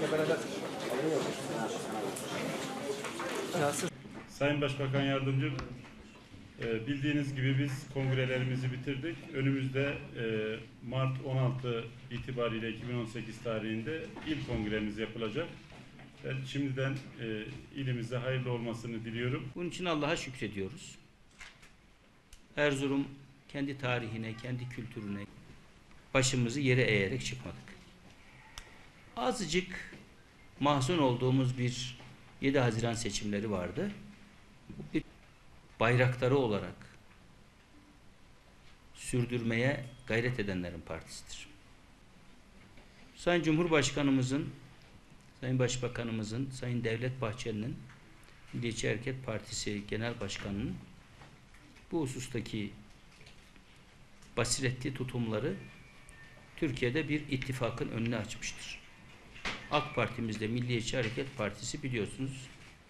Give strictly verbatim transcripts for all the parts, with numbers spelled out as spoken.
Sayın Başbakan Yardımcım, bildiğiniz gibi biz kongrelerimizi bitirdik. Önümüzde Mart on altı itibariyle iki bin on sekiz tarihinde ilk kongremiz yapılacak. Ben şimdiden ilimize hayırlı olmasını diliyorum. Bunun için Allah'a şükrediyoruz. Erzurum kendi tarihine, kendi kültürüne başımızı yere eğerek çıkmadık. Azıcık mahzun olduğumuz bir yedi Haziran seçimleri vardı. Bu bir bayraktarı olarak sürdürmeye gayret edenlerin partisidir. Sayın Cumhurbaşkanımızın, Sayın Başbakanımızın, Sayın Devlet Bahçeli'nin, Milliyetçi Hareket Partisi Genel Başkanı'nın bu husustaki basiretli tutumları Türkiye'de bir ittifakın önünü açmıştır. AK Parti'mizde Milliyetçi Hareket Partisi biliyorsunuz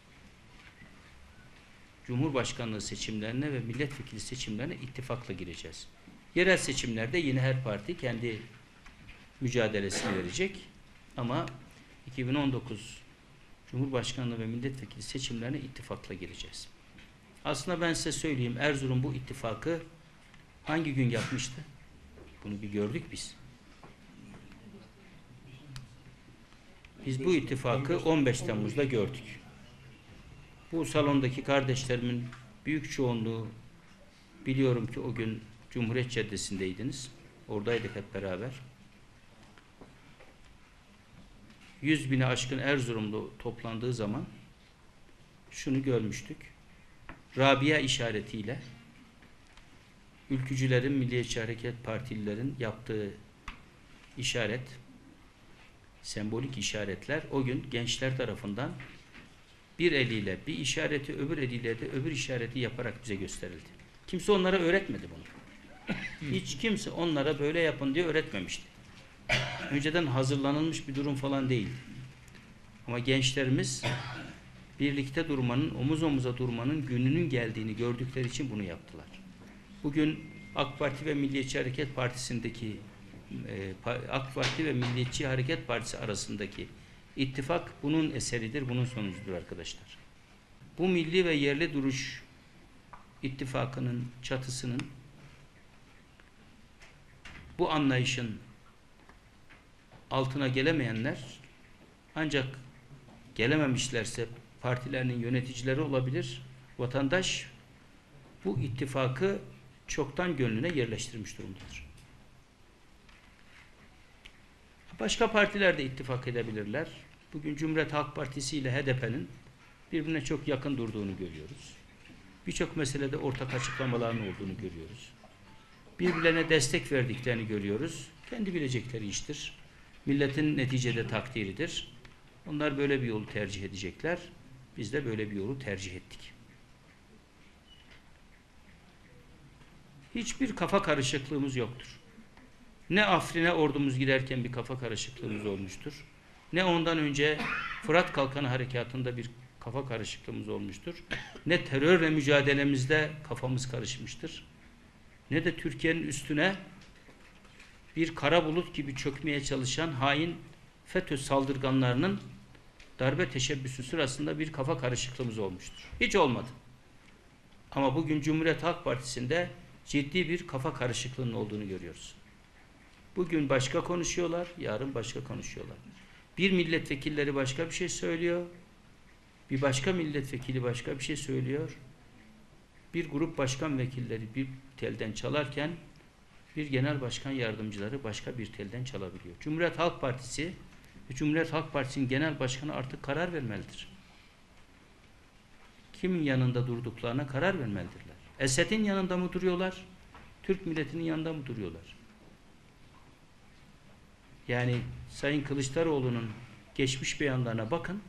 Cumhurbaşkanlığı seçimlerine ve milletvekili seçimlerine ittifakla gireceğiz. Yerel seçimlerde yine her parti kendi mücadelesini verecek ama iki bin on dokuz Cumhurbaşkanlığı ve milletvekili seçimlerine ittifakla gireceğiz. Aslında ben size söyleyeyim, Erzurum bu ittifakı hangi gün yapmıştı? Bunu bir gördük biz. Biz bu ittifakı on beş Temmuz'da gördük. Bu salondaki kardeşlerimin büyük çoğunluğu biliyorum ki o gün Cumhuriyet Caddesi'ndeydiniz. Oradaydık hep beraber. Yüz bini aşkın Erzurumlu toplandığı zaman şunu görmüştük. Rabia işaretiyle ülkücülerin, Milliyetçi Hareket Partililerin yaptığı işaret, sembolik işaretler o gün gençler tarafından bir eliyle bir işareti, öbür eliyle de öbür işareti yaparak bize gösterildi. Kimse onlara öğretmedi bunu. Hiç kimse onlara böyle yapın diye öğretmemişti. Önceden hazırlanılmış bir durum falan değil. Ama gençlerimiz birlikte durmanın, omuz omuza durmanın gününün geldiğini gördükleri için bunu yaptılar. Bugün AK Parti ve Milliyetçi Hareket Partisi'ndeki e, AK Parti ve Milliyetçi Hareket Partisi arasındaki ittifak bunun eseridir, bunun sonucudur arkadaşlar. Bu milli ve yerli duruş ittifakının çatısının bu anlayışın altına gelemeyenler ancak gelememişlerse partilerinin yöneticileri olabilir. Vatandaş bu ittifakı çoktan gönlüne yerleştirmiş durumdadır. Başka partiler de ittifak edebilirler. Bugün Cumhuriyet Halk Partisi ile H D P'nin birbirine çok yakın durduğunu görüyoruz. Birçok meselede ortak açıklamaların olduğunu görüyoruz. Birbirlerine destek verdiklerini görüyoruz. Kendi bilecekleri iştir. Milletin neticede takdiridir. Onlar böyle bir yolu tercih edecekler. Biz de böyle bir yolu tercih ettik. Hiçbir kafa karışıklığımız yoktur. Ne Afrin'e ordumuz giderken bir kafa karışıklığımız olmuştur. Ne ondan önce Fırat Kalkanı Harekatı'nda bir kafa karışıklığımız olmuştur. Ne terörle mücadelemizde kafamız karışmıştır. Ne de Türkiye'nin üstüne bir kara bulut gibi çökmeye çalışan hain FETÖ saldırganlarının darbe teşebbüsü sırasında bir kafa karışıklığımız olmuştur. Hiç olmadı. Ama bugün Cumhuriyet Halk Partisi'nde ciddi bir kafa karışıklığının olduğunu görüyoruz. Bugün başka konuşuyorlar, yarın başka konuşuyorlar. Bir milletvekilleri başka bir şey söylüyor, bir başka milletvekili başka bir şey söylüyor. Bir grup başkan vekilleri bir telden çalarken bir genel başkan yardımcıları başka bir telden çalabiliyor. Cumhuriyet Halk Partisi ve Cumhuriyet Halk Partisi'nin genel başkanı artık karar vermelidir. Kimin yanında durduklarına karar vermelidirler. Esed'in yanında mı duruyorlar? Türk milletinin yanında mı duruyorlar? Yani Sayın Kılıçdaroğlu'nun geçmiş beyanlarına bakın.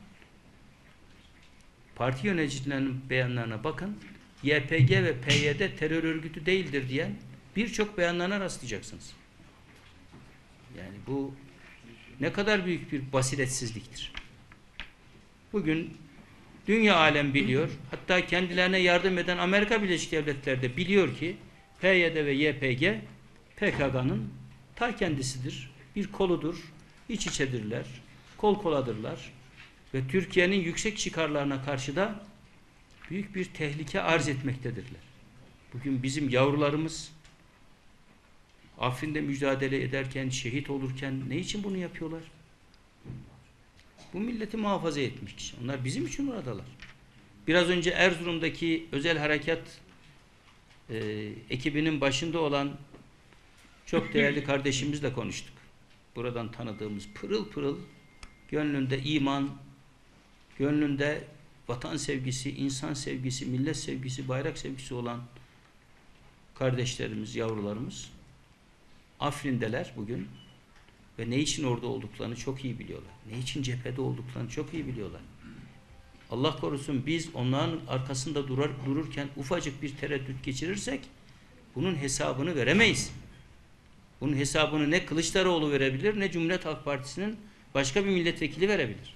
Parti yöneticilerinin beyanlarına bakın. Y P G ve P Y D terör örgütü değildir diyen birçok beyanlarına rastlayacaksınız. Yani bu ne kadar büyük bir basiretsizliktir. Bugün dünya alem biliyor, hatta kendilerine yardım eden Amerika Birleşik Devletleri de biliyor ki P Y D ve Y P G P K K'nın ta kendisidir, bir koludur, iç içedirler, kol koladırlar ve Türkiye'nin yüksek çıkarlarına karşı da büyük bir tehlike arz etmektedirler. Bugün bizim yavrularımız Afrin'de mücadele ederken, şehit olurken ne için bunu yapıyorlar? Bu milleti muhafaza etmek için. Onlar bizim için oradalar. Biraz önce Erzurum'daki özel harekat e, ekibinin başında olan çok değerli kardeşimizle konuştuk. Buradan tanıdığımız pırıl pırıl, gönlünde iman, gönlünde vatan sevgisi, insan sevgisi, millet sevgisi, bayrak sevgisi olan kardeşlerimiz, yavrularımız Afrin'deler bugün ve ne için orada olduklarını çok iyi biliyorlar. Ne için cephede olduklarını çok iyi biliyorlar. Allah korusun biz onların arkasında durar, dururken ufacık bir tereddüt geçirirsek bunun hesabını veremeyiz. Bunun hesabını ne Kılıçdaroğlu verebilir ne Cumhuriyet Halk Partisi'nin başka bir milletvekili verebilir.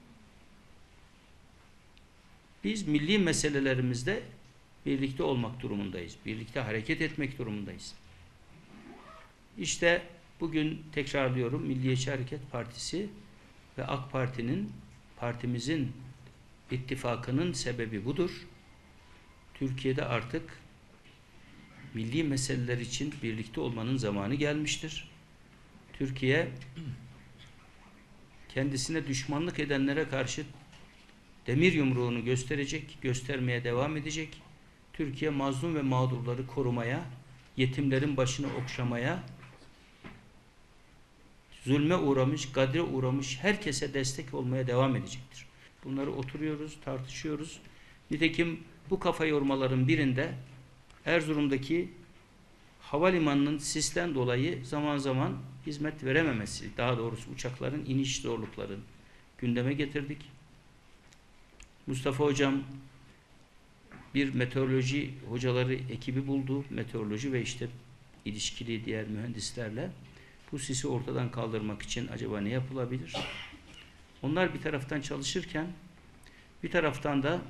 Biz milli meselelerimizde birlikte olmak durumundayız. Birlikte hareket etmek durumundayız. İşte bugün tekrarlıyorum, Milliyetçi Hareket Partisi ve AK Parti'nin, partimizin ittifakının sebebi budur. Türkiye'de artık milli meseleler için birlikte olmanın zamanı gelmiştir. Türkiye kendisine düşmanlık edenlere karşı demir yumruğunu gösterecek, göstermeye devam edecek. Türkiye mazlum ve mağdurları korumaya, yetimlerin başını okşamaya, zulme uğramış, gadre uğramış herkese destek olmaya devam edecektir. Bunları oturuyoruz, tartışıyoruz. Nitekim bu kafa yormaların birinde Erzurum'daki havalimanının sisten dolayı zaman zaman hizmet verememesi, daha doğrusu uçakların iniş zorluklarını gündeme getirdik. Mustafa Hocam bir meteoroloji hocaları ekibi buldu. Meteoroloji ve işte ilişkili diğer mühendislerle bu sisi ortadan kaldırmak için acaba ne yapılabilir? Onlar bir taraftan çalışırken bir taraftan da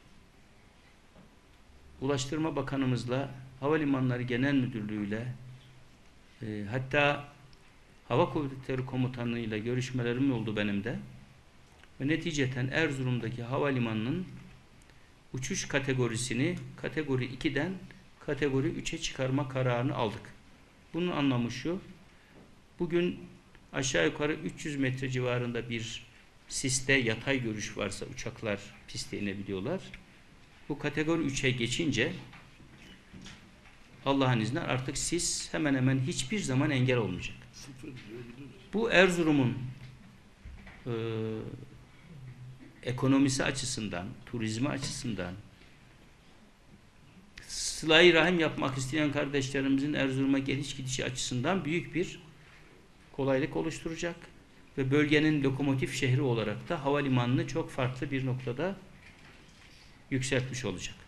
Ulaştırma Bakanımızla, Havalimanları Genel Müdürlüğü'yle e, hatta Hava Kuvvetleri Komutanlığı'yla görüşmelerim oldu benim de. Ve neticeten Erzurum'daki havalimanının uçuş kategorisini kategori ikiden kategori üçe çıkarma kararını aldık. Bunun anlamı şu: bugün aşağı yukarı üç yüz metre civarında bir siste yatay görüş varsa uçaklar piste inebiliyorlar. Bu kategori üçe geçince Allah'ın izniyle artık sis hemen hemen hiçbir zaman engel olmayacak. Bu Erzurum'un e, ekonomisi açısından, turizmi açısından, sıla-i rahim yapmak isteyen kardeşlerimizin Erzurum'a geliş gidişi açısından büyük bir kolaylık oluşturacak ve bölgenin lokomotif şehri olarak da havalimanını çok farklı bir noktada yükseltmiş olacak.